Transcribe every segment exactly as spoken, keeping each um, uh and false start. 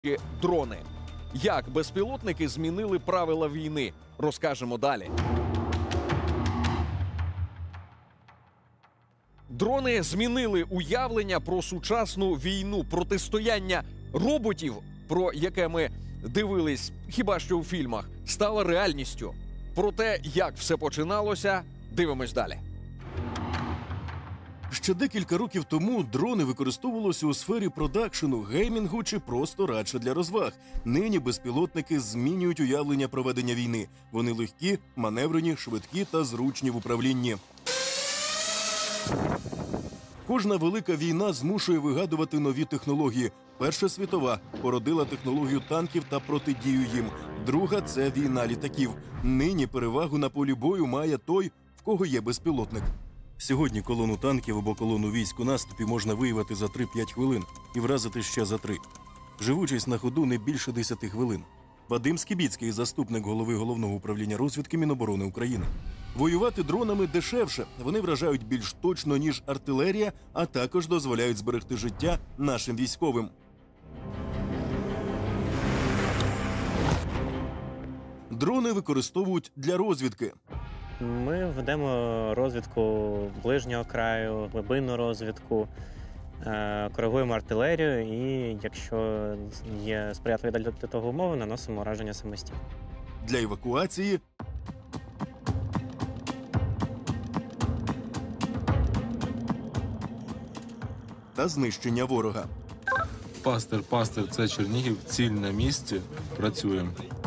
Дрони. Як безпілотники змінили правила війни? Розкажемо далі. Дрони змінили уявлення про сучасну війну. Протистояння роботів, про яке ми дивились хіба що у фільмах, стало реальністю. Про те, як все починалося, дивимось далі. Ще декілька років тому дрони використовувалися у сфері продакшену, геймінгу чи просто радше для розваг. Нині безпілотники змінюють уявлення проведення війни. Вони легкі, маневрені, швидкі та зручні в управлінні. Кожна велика війна змушує вигадувати нові технології. Перша світова породила технологію танків та протидію їм. Друга – це війна літаків. Нині перевагу на полі бою має той, в кого є безпілотник. Сьогодні колону танків або колону військ у наступі можна виявити за три-п'ять хвилин і вразити ще за три. Живучість на ходу не більше десяти хвилин. Вадим Скібіцький, заступник голови Головного управління розвідки Міноборони України. Воювати дронами дешевше. Вони вражають більш точно, ніж артилерія, а також дозволяють зберегти життя нашим військовим. Дрони використовують для розвідки. Ми ведемо розвідку ближнього краю, глибинну розвідку, коригуємо артилерію і, якщо є сприятливі для того умови, наносимо ураження самостійно. Для евакуації та знищення ворога. Пастир, пастир, це Чернігів, ціль на місці, працюємо.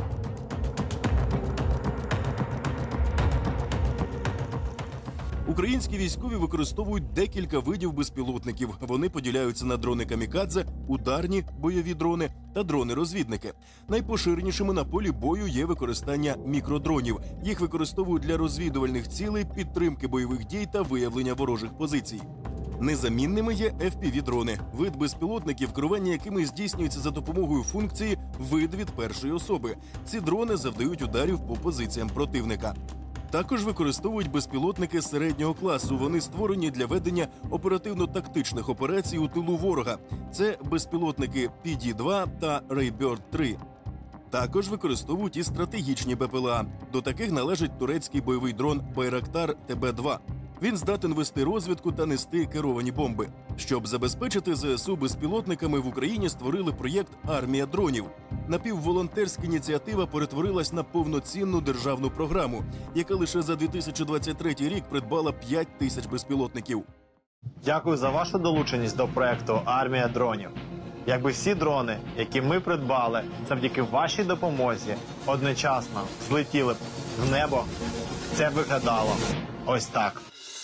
Українські військові використовують декілька видів безпілотників. Вони поділяються на дрони-камікадзе, ударні бойові дрони та дрони-розвідники. Найпоширенішими на полі бою є використання мікродронів. Їх використовують для розвідувальних цілей, підтримки бойових дій та виявлення ворожих позицій. Незамінними є еф пі ві-дрони – вид безпілотників, керування якими здійснюється за допомогою функції «вид від першої особи». Ці дрони завдають ударів по позиціям противника. Також використовують безпілотники середнього класу. Вони створені для ведення оперативно-тактичних операцій у тилу ворога. Це безпілотники пі ді два та Рейберд три. Також використовують і стратегічні бе пе ел а. До таких належить турецький бойовий дрон Байрактар те бе два. Він здатен вести розвідку та нести керовані бомби. Щоб забезпечити зе ес у безпілотниками, в Україні створили проєкт «Армія дронів». Напівволонтерська ініціатива перетворилась на повноцінну державну програму, яка лише за дві тисячі двадцять третій рік придбала п'ять тисяч безпілотників. Дякую за вашу долученість до проєкту «Армія дронів». Якби всі дрони, які ми придбали завдяки вашій допомозі, одночасно злетіли б в небо, це виглядало ось так.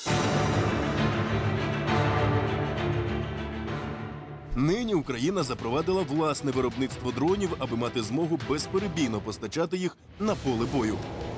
Нині Україна запровадила власне виробництво дронів, аби мати змогу безперебійно постачати їх на поле бою.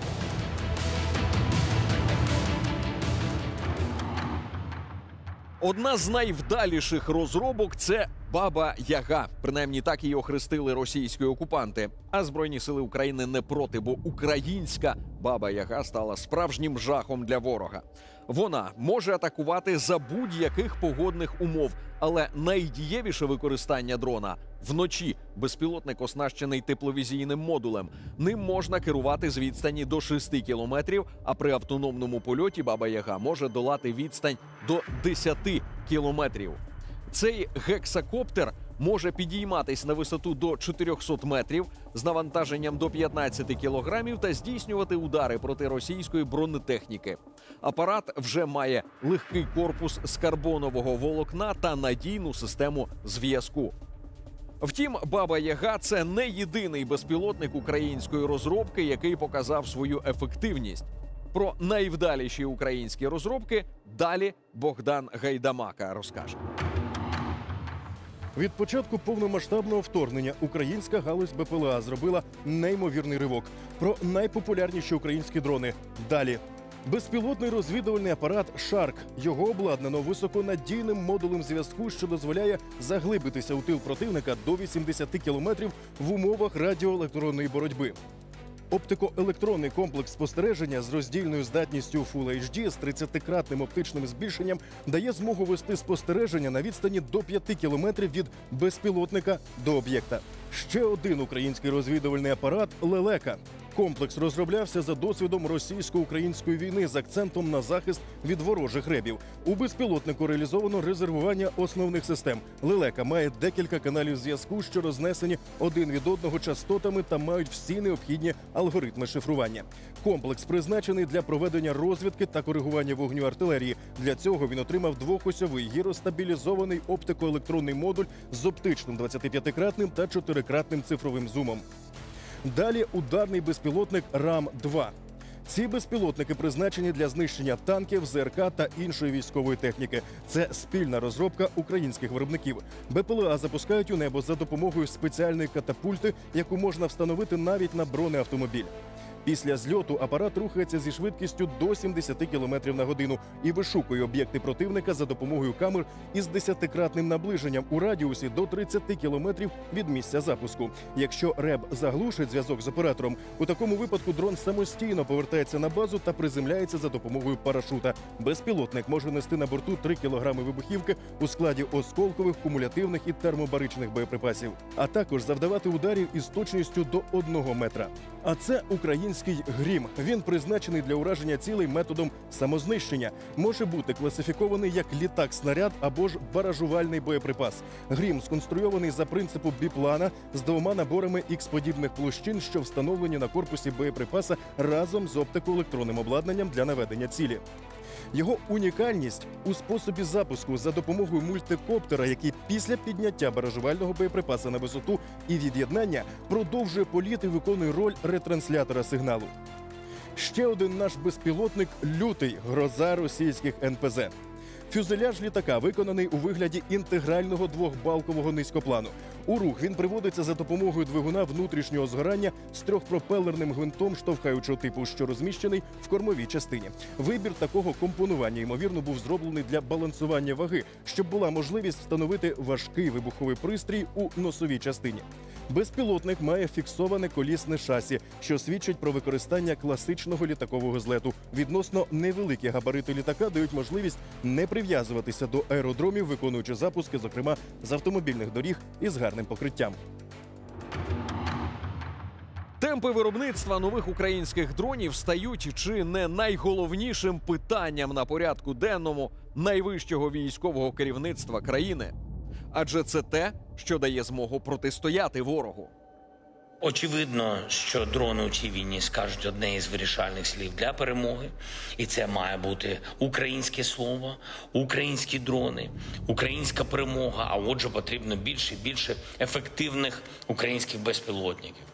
Одна з найвдаліших розробок – це Баба-Яга. Принаймні так її охрестили російські окупанти. А Збройні сили України не проти, бо українська Баба-Яга стала справжнім жахом для ворога. Вона може атакувати за будь-яких погодних умов, але найдієвіше використання дрона – вночі. Безпілотник оснащений тепловізійним модулем. Ним можна керувати з відстані до шести кілометрів, а при автономному польоті Баба-Яга може долати відстань до десяти кілометрів. Цей гексакоптер може підійматись на висоту до чотирьохсот метрів з навантаженням до п'ятнадцяти кілограмів та здійснювати удари проти російської бронетехніки. Апарат вже має легкий корпус з карбонового волокна та надійну систему зв'язку. Втім, Баба-Яга – це не єдиний безпілотник української розробки, який показав свою ефективність. Про найвдаліші українські розробки далі Богдан Гайдамака розкаже. Від початку повномасштабного вторгнення українська галузь бе пе ел а зробила неймовірний ривок. Про найпопулярніші українські дрони далі. Безпілотний розвідувальний апарат «Шарк». Його обладнано високонадійним модулем зв'язку, що дозволяє заглибитися у тил противника до вісімдесяти кілометрів в умовах радіоелектронної боротьби. Оптико-електронний комплекс спостереження з роздільною здатністю Full ейч ді з тридцятикратним оптичним збільшенням дає змогу вести спостереження на відстані до п'яти кілометрів від безпілотника до об'єкта. Ще один український розвідувальний апарат «Лелека». Комплекс розроблявся за досвідом російсько-української війни з акцентом на захист від ворожих ребів. У безпілотнику реалізовано резервування основних систем. «Лелека» має декілька каналів зв'язку, що рознесені один від одного частотами та мають всі необхідні алгоритми шифрування. Комплекс призначений для проведення розвідки та коригування вогню артилерії. Для цього він отримав двохосьовий гіростабілізований оптико-електронний модуль з оптичним двадцятип'ятикратним та чотирикратним цифровим зумом. Далі ударний безпілотник рам два. Ці безпілотники призначені для знищення танків, ЗРК та іншої військової техніки. Це спільна розробка українських виробників. БПЛА запускають у небо за допомогою спеціальної катапульти, яку можна встановити навіть на бронеавтомобіль. Після зльоту апарат рухається зі швидкістю до сімдесят кілометрів на годину і вишукує об'єкти противника за допомогою камер із десятикратним наближенням у радіусі до тридцяти кілометрів від місця запуску. Якщо РЕБ заглушить зв'язок з оператором, у такому випадку дрон самостійно повертається на базу та приземляється за допомогою парашута. Безпілотник може нести на борту три кілограми вибухівки у складі осколкових, кумулятивних і термобаричних боєприпасів, а також завдавати ударів із точністю до одного метра. А це український «Грім». Він призначений для ураження цілей методом самознищення. Може бути класифікований як літак-снаряд або ж баражувальний боєприпас. «Грім» сконструйований за принципу біплана з двома наборами ікс-подібних площин, що встановлені на корпусі боєприпаса разом з оптико-електронним обладнанням для наведення цілі. Його унікальність у способі запуску за допомогою мультикоптера, який після підняття баражувального боєприпаса на висоту і від'єднання продовжує політ і виконує роль ретранслятора сигналу. Ще один наш безпілотник «Лютий» – гроза російських ен пе зет. Фюзеляж літака виконаний у вигляді інтегрального двохбалкового низькоплану. У рух він приводиться за допомогою двигуна внутрішнього згорання з трьохпропелерним гвинтом штовхаючого типу, що розміщений в кормовій частині. Вибір такого компонування, ймовірно, був зроблений для балансування ваги, щоб була можливість встановити важкий вибуховий пристрій у носовій частині. Безпілотник має фіксоване колісне шасі, що свідчить про використання класичного літакового злету. Відносно невеликі габарити літака дають можливість не прив'язуватися до аеродромів, виконуючи запуски, зокрема, з автомобільних доріг із гарним покриттям. Темпи виробництва нових українських дронів стають чи не найголовнішим питанням на порядку денному найвищого військового керівництва країни. Адже це те, що дає змогу протистояти ворогу. Очевидно, що дрони у цій війні скажуть одне із вирішальних слів для перемоги. І це має бути українське слово, українські дрони, українська перемога. А отже, потрібно більше і більше ефективних українських безпілотників.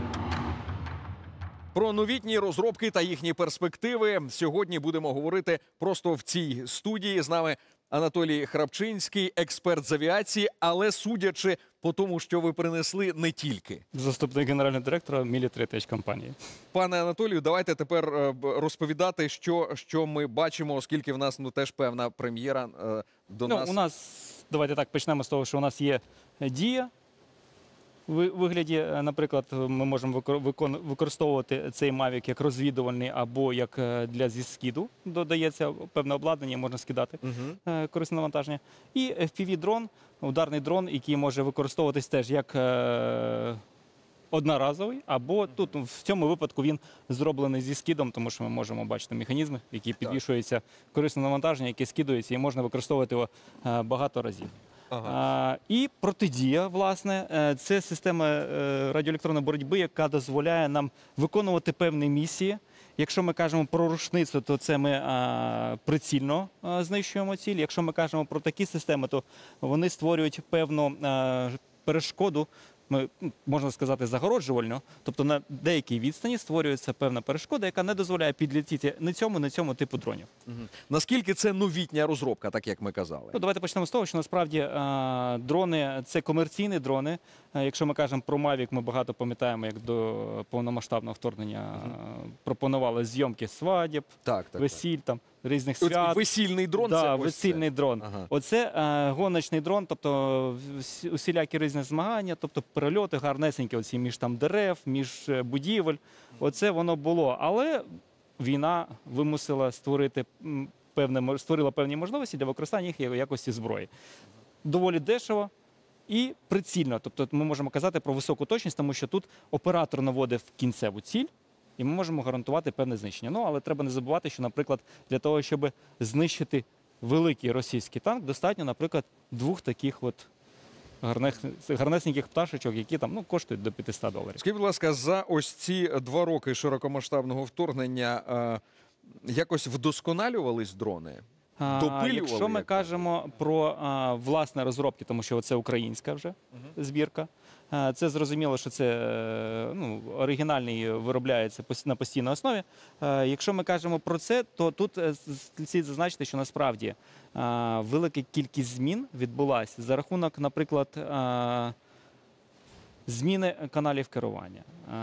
Про новітні розробки та їхні перспективи сьогодні будемо говорити просто в цій студії. З нами Анатолій Храпчинський, експерт з авіації, але судячи по тому, що ви принесли, не тільки. Заступник генерального директора Military Tech компанії. Пане Анатолію, давайте тепер розповідати, що, що ми бачимо, оскільки в нас ну, теж певна прем'єра е, до ну, нас. У нас, давайте так, почнемо з того, що у нас є дія. В вигляді, наприклад, ми можемо використовувати цей Mavic як розвідувальний або як для зі скиду. Додається певне обладнання, можна скидати uh-huh. корисне навантаження. І еф пі ві-дрон, ударний дрон, який може використовуватись теж як одноразовий, або тут в цьому випадку він зроблений зі скидом, тому що ми можемо бачити механізми, які підвішуються, корисне навантаження, яке скидується, і можна використовувати його багато разів. Ага. А, і протидія, власне, це система радіоелектронної боротьби, яка дозволяє нам виконувати певні місії. Якщо ми кажемо про рушницю, то це ми а, прицільно а, знищуємо ціль. Якщо ми кажемо про такі системи, то вони створюють певну а, перешкоду, ми, можна сказати, загороджувально, тобто на деякій відстані створюється певна перешкода, яка не дозволяє підлетіти не цьому, не цьому типу дронів. Угу. Наскільки це новітня розробка, так як ми казали? Ну, давайте почнемо з того, що насправді а, дрони – це комерційні дрони. А, якщо ми кажемо про Mavic, ми багато пам'ятаємо, як до повномасштабного вторгнення угу. пропонували зйомки свадіб, так, так, весіль, там, різних От свят. весільний дрон да, це ось весільний це. дрон. Ага. Оце е, гоночний дрон, тобто всі- усілякі різні змагання, тобто перельоти гарнесенькі оці між там дерев, між е, будівель. Оце воно було. Але війна вимусила створити м, певне, мо- створила певні можливості для використання їх як якості зброї. Доволі дешево і прицільно. Тобто ми можемо казати про високу точність, тому що тут оператор наводив кінцеву ціль, і ми можемо гарантувати певне знищення. Ну, але треба не забувати, що, наприклад, для того, щоб знищити великий російський танк, достатньо, наприклад, двох таких от гарних, гарнесеньких пташечок, які там ну, коштують до п'ятсот доларів. Скажіть, будь ласка, за ось ці два роки широкомасштабного вторгнення е, якось вдосконалювались дрони? А, Допилювали, Якщо ми як кажемо про а, власне розробки, тому що це українська вже збірка, а, це зрозуміло, що це е, ну, оригінальний виробляється пос- на постійній основі. А, Якщо ми кажемо про це, то тут е, с- слід зазначити, що насправді а, велика кількість змін відбулася за рахунок, наприклад, а, зміни каналів керування,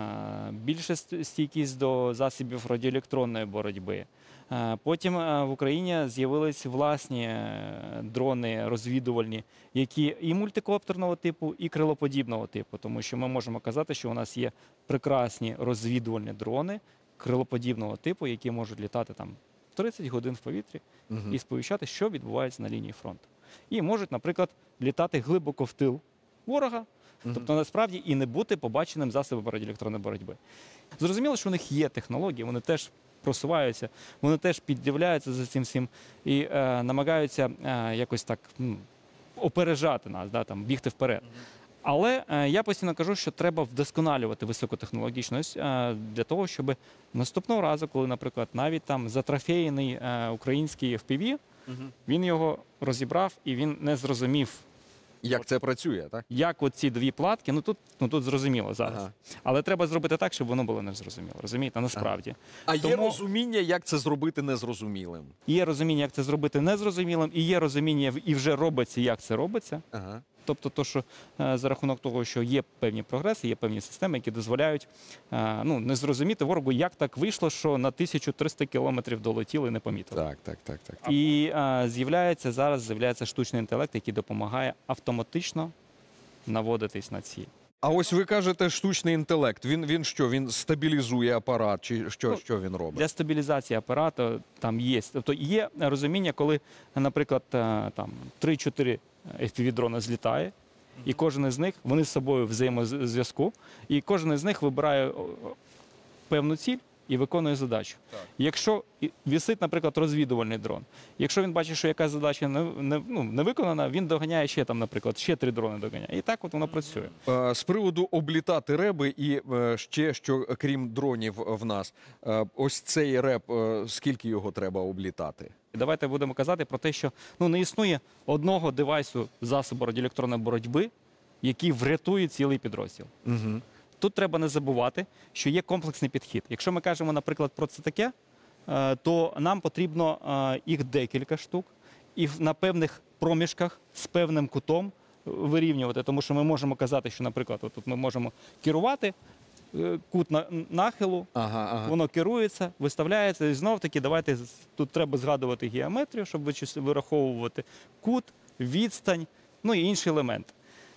а, більше ст- стійкість до засобів радіоелектронної боротьби. Е, Потім е, в Україні з'явились власні е, дрони розвідувальні, які і мультикоптерного типу, і крилоподібного типу, тому що ми можемо казати, що у нас є прекрасні розвідувальні дрони крилоподібного типу, які можуть літати там тридцять годин в повітрі Мгм. і сповіщати, що відбувається на лінії фронту. І можуть, наприклад, літати глибоко в тил ворога, тобто насправді і не бути побаченим засобом радіоелектронної боротьби. Зрозуміло, що у них є технології, вони теж просуваються, вони теж піддивляються за цим всім і е, намагаються е, якось так м, опережати нас, да, там, бігти вперед. Але е, я постійно кажу, що треба вдосконалювати високотехнологічність е, для того, щоб наступного разу, коли, наприклад, навіть там затрофеєний е, український еф пі ві, він його розібрав і він не зрозумів, Як це працює, так? як оці дві платки, ну тут, ну тут зрозуміло зараз. Ага. Але треба зробити так, щоб воно було незрозуміло. Розумієте, насправді. А є Тому- розуміння, як це зробити незрозумілим? Є розуміння, як це зробити незрозумілим, і є розуміння, і вже робиться, як це робиться. Ага. Тобто, то, що е, за рахунок того, що є певні прогреси, є певні системи, які дозволяють е, ну, не зрозуміти ворогу, як так вийшло, що на тисячу триста кілометрів долетіли і не помітили. Так, так, так, так. І е, з'являється зараз з'являється штучний інтелект, який допомагає автоматично наводитись на ціль. А ось ви кажете, штучний інтелект. Він, він що? Він стабілізує апарат, чи що, Ну, що він робить? Для стабілізації апарату там є. Тобто є розуміння, коли, наприклад, е, там три-чотири еф пі ві-дрона злітає, і кожен із них, вони з собою взаємозв'язку, і кожен із них вибирає о, о, певну ціль і виконує задачу. Якщо і- висить, наприклад, розвідувальний дрон, якщо він бачить, що якась задача не, не, ну, не виконана, він доганяє ще там, наприклад, ще три дрони доганяє. І так от воно працює. Е, З приводу облітати реби і е, ще, що крім дронів в нас, е, ось цей реб, е, скільки його треба облітати? І давайте будемо казати про те, що ну, не існує одного девайсу засобу радіоелектронної боротьби, який врятує цілий підрозділ. Угу. Тут треба не забувати, що є комплексний підхід. Якщо ми кажемо, наприклад, про це таке, е, то нам потрібно е, їх декілька штук і в- на певних проміжках з певним кутом вирівнювати. Тому що ми можемо казати, що, наприклад, тут ми можемо керувати е, кут на- нахилу, Ага, ага. воно керується, виставляється. І знов-таки давайте з- тут треба згадувати геометрію, щоб вичис- вираховувати кут, відстань, ну і інші елементи.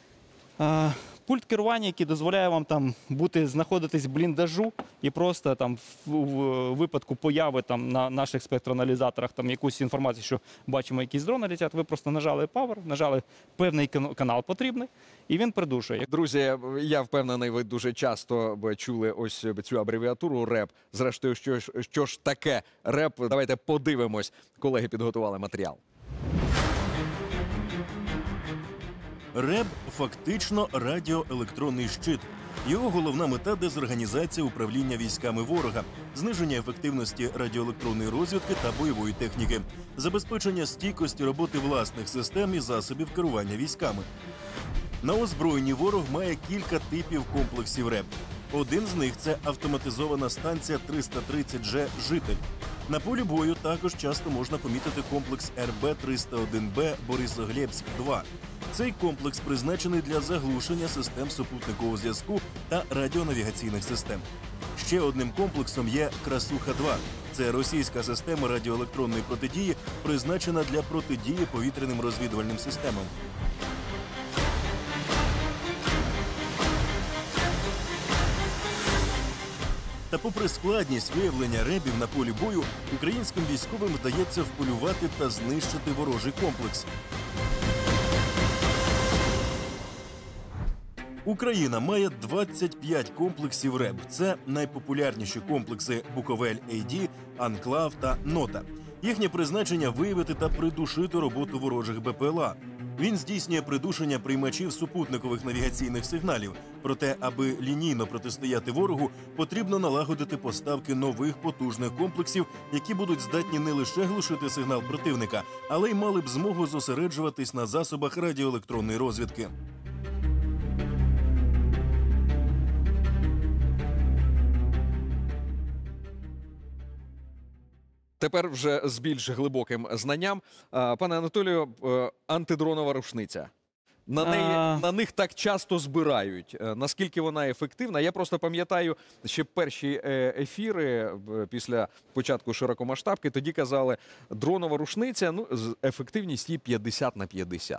А, Пульт керування, який дозволяє вам там бути, знаходитись в бліндажу і просто там в, в випадку появи там на наших спектроаналізаторах там якусь інформацію, що бачимо, якісь дрони летять, ви просто нажали Power, нажали певний кан- канал потрібний, і він придушує. Друзі, я впевнений, ви дуже часто б чули ось цю абревіатуру реп. Зрештою, що ж, що ж таке реп? Давайте подивимось. Колеги підготували матеріал. РЕБ – фактично радіоелектронний щит. Його головна мета – дезорганізація управління військами ворога, зниження ефективності радіоелектронної розвідки та бойової техніки, забезпечення стійкості роботи власних систем і засобів керування військами. На озброєнні ворог має кілька типів комплексів РЕБ. Один з них – це автоматизована станція триста тридцять дже «Житель». На полі бою також часто можна помітити комплекс ер бе триста один бе «Борисоглебськ два». Цей комплекс призначений для заглушення систем супутникового зв'язку та радіонавігаційних систем. Ще Ще одним комплексом є «Красуха-два». Це російська система радіоелектронної протидії, призначена для протидії повітряним розвідувальним системам. Та попри складність виявлення ребів на полі бою, українським військовим вдається вполювати та знищити ворожий комплекс. Україна має двадцять п'ять комплексів РЕБ. Це найпопулярніші комплекси Буковель-ей ді, Анклав та Нота. Їхнє призначення – виявити та придушити роботу ворожих Бе Пе Ел А. Він здійснює придушення приймачів супутникових навігаційних сигналів. Проте, аби лінійно протистояти ворогу, потрібно налагодити поставки нових потужних комплексів, які будуть здатні не лише глушити сигнал противника, але й мали б змогу зосереджуватись на засобах радіоелектронної розвідки. Тепер вже з більш глибоким знанням. А, Пане Анатолію, е, антидронова рушниця. На, неї, А. на них так часто збирають. Е, Наскільки вона ефективна? Я просто пам'ятаю, ще перші е, ефіри е, після початку широкомасштабки, тоді казали, дронова рушниця, ну, з- ефективність її п'ятдесят на п'ятдесят.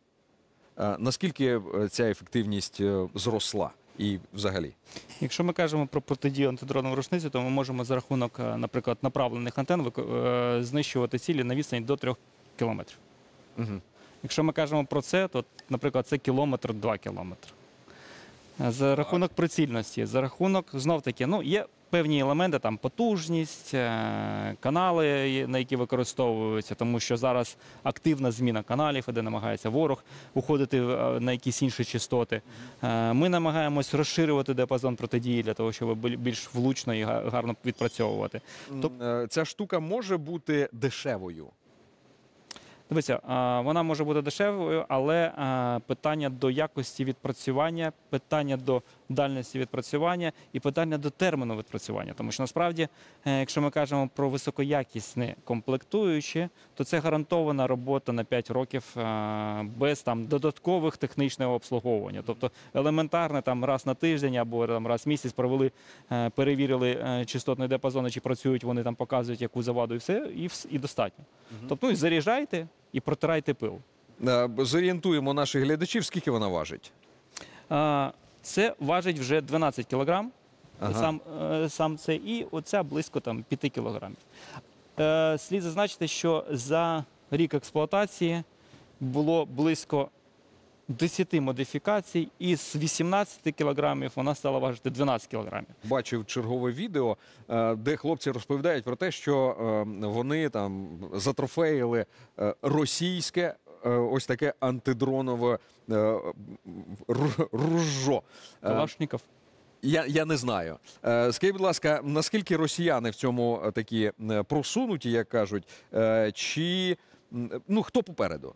Е, Наскільки е, ця ефективність е, зросла і взагалі? Якщо ми кажемо про протидію антидронової рушниці, то ми можемо за рахунок, е, наприклад, направлених антенн вик- е, знищувати цілі на відстані до трьох кілометрів. Угу. Якщо ми кажемо про це, то, наприклад, це кілометр-два кілометри. За рахунок прицільності, за рахунок, знов-таки, ну, є певні елементи, там, потужність, е, канали, на які використовуються, тому що зараз активна зміна каналів, де намагається ворог уходити е, на якісь інші частоти. Е, Ми намагаємось розширювати діапазон протидії для того, щоб біль- більш влучно і га- гарно відпрацьовувати. Тоб- Е, Ця штука може бути дешевою. Дивіться, а, вона може бути дешевою, але а, питання до якості відпрацювання, питання до дальності відпрацювання і питання до терміну відпрацювання. Тому що насправді, е, якщо ми кажемо про високоякісні комплектуючі, то це гарантована робота на п'ять років а, без там додаткових технічного обслуговування. Тобто елементарне там раз на тиждень або там раз в місяць провели, е, перевірили е, частотний діапазон, чи працюють вони, там показують яку заваду і все, і, вс- і достатньо. Тобто ну, і заряджайте і протирайте пил. Е, Зорієнтуємо наших глядачів, скільки вона важить. А, Це важить вже дванадцять кілограм, Ага. сам, е, сам це, і оця близько там, п'ять кілограмів. Е, Слід зазначити, що за рік експлуатації було близько десяти модифікацій, і з вісімнадцяти кілограмів вона стала важити дванадцять кілограмів. Бачив чергове відео, е, де хлопці розповідають про те, що е, вони там затрофеїли е, російське е, ось таке антидронове е, ру- ружжо. Е, Калашников. Я, я не знаю. Е, Скажіть, будь ласка, наскільки росіяни в цьому е, такі е, просунуті, як кажуть, е, чи м, ну хто попереду?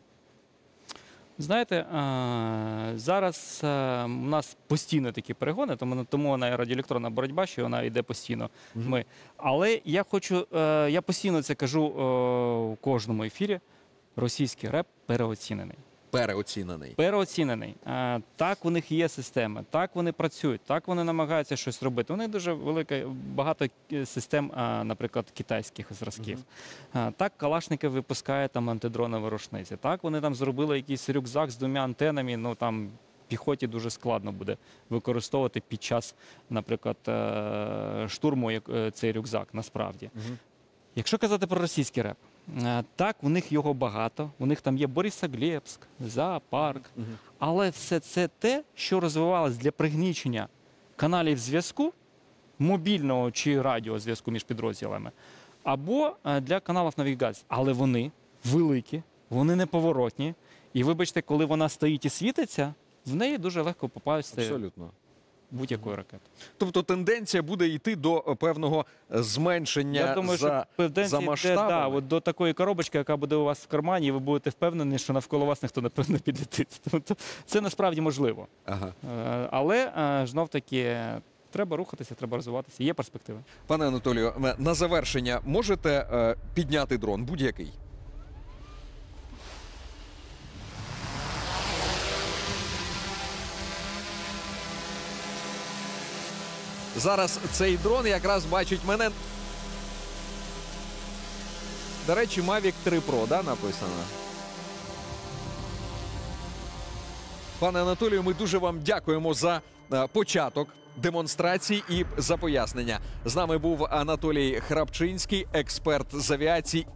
Знаєте, е, зараз е, у нас постійно такі перегони, тому, тому вона і радіоелектронна боротьба, що вона йде постійно. Мгм. Ми. Але я хочу, е, я постійно це кажу е, у кожному ефірі, російський реп переоцінений. Переоцінений. Переоцінений. Е, Так, у них є системи, так вони працюють, так вони намагаються щось робити. У них дуже велика, багато е, систем, е, наприклад, китайських зразків. Е, Так, Калашников випускає там антидронові рушниці. Так, вони там зробили якийсь рюкзак з двома антенами, ну там піхоті дуже складно буде використовувати під час, наприклад, е, штурму як- е, цей рюкзак, насправді. Мгм. Якщо казати про російський реп, е, так, у них його багато, у них там є Борисоглебськ, зоопарк, Мгм. але все це те, що розвивалось для пригнічення каналів зв'язку, мобільного чи радіозв'язку між підрозділами, або е, для каналів навігації. Але вони великі, вони неповоротні, і вибачте, коли вона стоїть і світиться, в неї дуже легко попасти Абсолютно. будь-якої ракети. Тобто тенденція буде йти до е, певного е, зменшення Я думаю, за, що тенденція за йде, масштабами. да, от до такої коробочки, яка буде у вас в кармані, і ви будете впевнені, що навколо вас ніхто напевно підлетить. Тобто це насправді можливо. Ага. Е, Але е, знов таки треба рухатися, треба розвиватися. Є перспективи. Пане Анатолію, е, на завершення можете е, підняти дрон будь-який? Зараз цей дрон якраз бачить мене. До речі, Mavic три Pro, да, написано? Пане Анатолію, ми дуже вам дякуємо за е, початок демонстрацій і за пояснення. З нами був Анатолій Храпчинський, експерт з авіації.